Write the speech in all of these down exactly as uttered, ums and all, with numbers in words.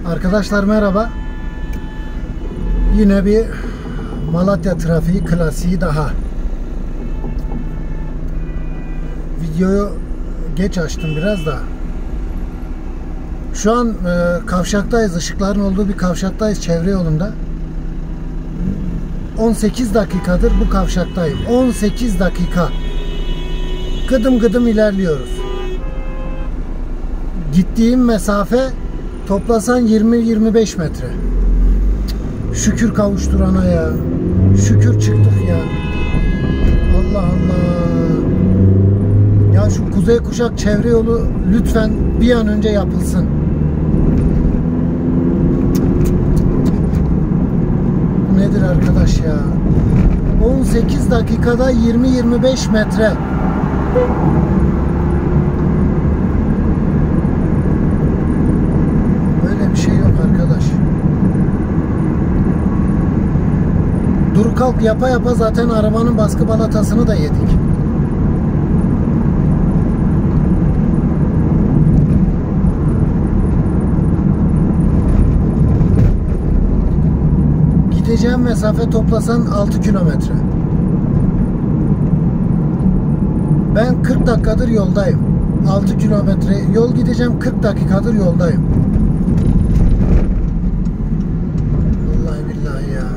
Arkadaşlar merhaba. Yine bir Malatya trafiği klasiği daha. Videoyu geç açtım biraz da. Şu an e, kavşaktayız. Işıkların olduğu bir kavşaktayız, çevre yolunda. on sekiz dakikadır bu kavşaktayım. on sekiz dakika. Gıdım gıdım ilerliyoruz. Gittiğim mesafe toplasan yirmi yirmi beş metre. Şükür kavuşturana ya. Şükür çıktık ya. Allah Allah. Ya şu Kuzey Kuşak çevre yolu lütfen bir an önce yapılsın. Bu nedir arkadaş ya? on sekiz dakikada yirmi yirmi beş metre. Böyle bir şey yok arkadaş. Dur kalk yapa yapa zaten arabanın baskı balatasını da yedik. Gideceğim mesafe toplasan altı kilometre. Ben kırk dakikadır yoldayım. altı kilometre yol gideceğim, kırk dakikadır yoldayım. Vallahi billahi ya.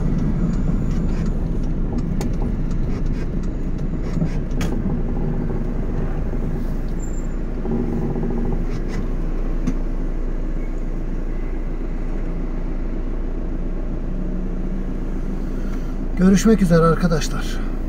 Görüşmek üzere arkadaşlar.